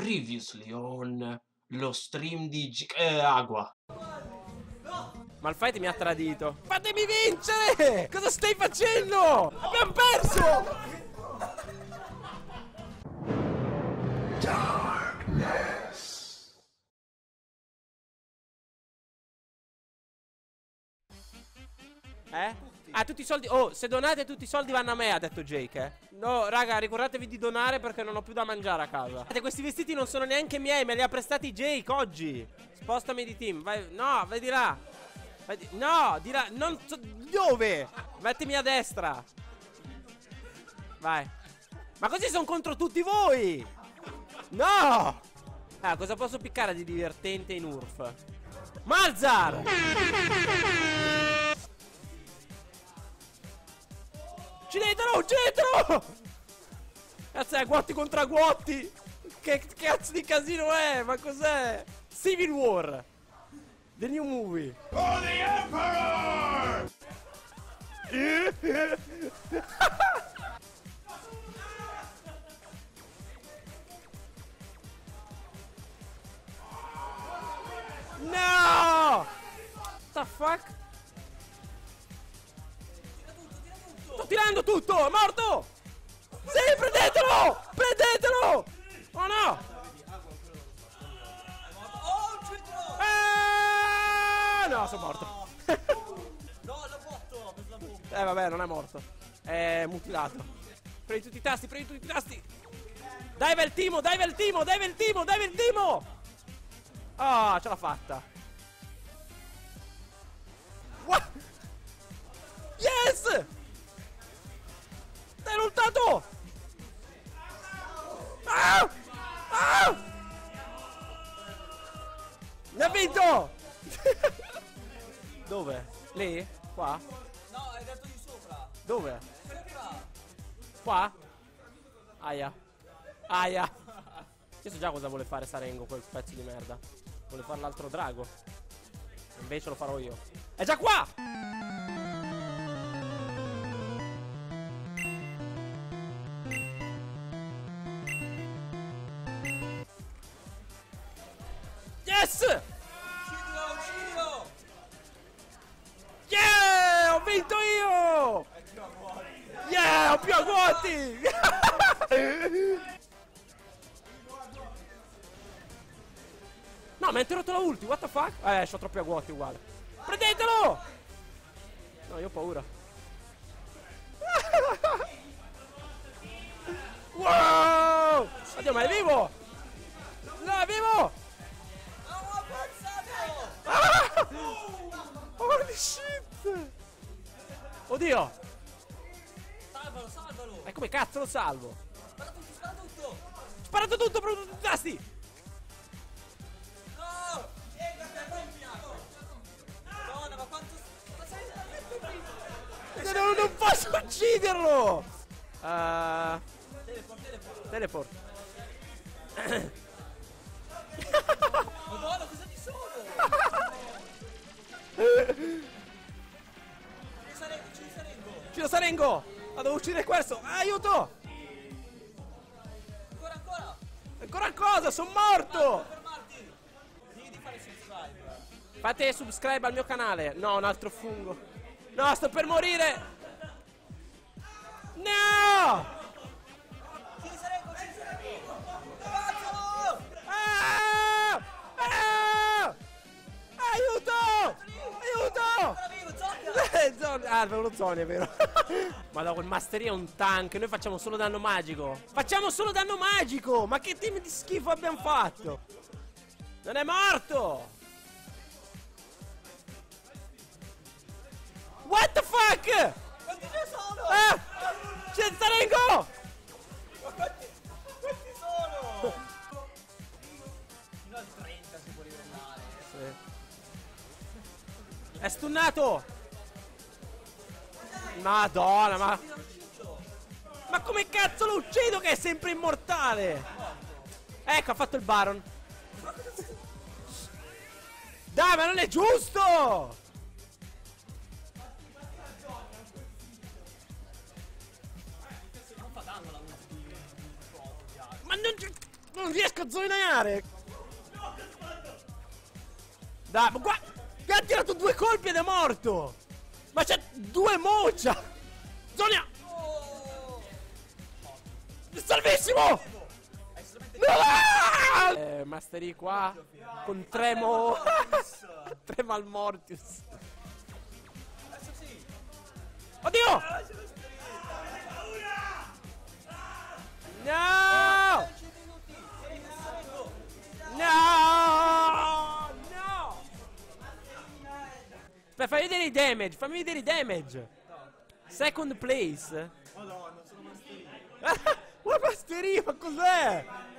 Previously on lo stream di Agua. Malfight mi ha tradito. Fatemi vincere! Cosa stai facendo? Abbiamo perso! Darkness. Ah, tutti i soldi. Oh, se donate tutti i soldi vanno a me, ha detto Jake, No, raga, ricordatevi di donare perché non ho più da mangiare a casa. Guardate, questi vestiti non sono neanche miei, me li ha prestati Jake oggi. Spostami di team, vai. No, vai di là. No, di là. Non so. Dove? Mettimi a destra. Vai. Ma così sono contro tutti voi. No. Ah, cosa posso piccare di divertente in URF? Malzar! Uccidetelo, uccidetelo! Cazzo è Guatti contro Guatti? Che cazzo di casino è? Ma cos'è? Civil War The new movie. For the Emperor! No! What the fuck? Sto tirando tutto! È morto! Sì, prendetelo! Prendetelo! Oh no! No, sono morto. No, l'ho fatto per la bomba. Vabbè, non è morto. È mutilato. Prendi tutti i tasti, prendi tutti i tasti. Dai, il timo, dai, il timo, dai, il timo, dai, il timo. Ah, ce l'ha fatta. What? Yes! Dai, lottato! Ah! Ah! Ne ha vinto! Dove? Lì? Qua? No, hai detto di sopra. Dove? Sopra. Qua? Aia. Aia. Io so già cosa vuole fare Sarengo, quel pezzo di merda. Vuole fare l'altro drago. Invece lo farò io. È già qua! Yes! Uccidilo, uccidilo. Yeah! Ho vinto io! Yeah! Ho più agguati! No, mi ha interrotto la ulti, what the fuck? C'ho troppi agguati uguale. Prendetelo! No, io ho paura. Wow! Oddio, ma è vivo! No, è vivo! No, ho ammazzato. Ah! Holy shit! Oddio! Salvalo, salvalo. E come cazzo lo salvo? Spara tutto, spara tutto. Sparato tutto, proprio tutti i tasti! No. Madonna, ma quanto... Ma sei Non posso ucciderlo! Teleport, teleport. Teleport. Madonna, cosa ci sono? Ci risarengo. Uccido Sarengo! Ma devo uccidere questo! Aiuto! Ancora, ancora. Ancora cosa? Sono morto! Fermarti. Devi di fare subscribe. Fate subscribe al mio canale. No, un altro fungo. No, sto per morire! No! Ci risarengo, ci risarengo. Ammazzalo. Ah! Ah! Aiuto! Aiuto! Ancora vivo, zombie. Avevo lo Zoni, è vero. Madonna, quel Mastery è un tank. Noi facciamo solo danno magico. Facciamo solo danno magico. Ma che team di schifo abbiamo fatto? Non è morto. What the fuck? Quanti ce ne sono? Ah! C'è il Sarengo! Ma quanti sono? Fino al 30 si può livellare. È stunnato! Madonna, ma come cazzo lo uccido che è sempre immortale? Ecco, ha fatto il Baron. Dai, ma non è giusto! Non fa danno la ulti di Ma non... Non riesco a zoneare. Dai, ma guarda. Ha tirato 2 colpi ed è morto. Ma c'è 2 moccia. Zonia. Salvissimo. No! Master Yi qua. Con Tremo. Tremal Mortius. Adesso sì. Oddio. No. 10 minuti. Sei iniziato. No! No! Aspetta, fammi vedere i damage, fammi vedere i damage. Second place. Madonna, sono Master Yi. Una Master Yi, ma cos'è?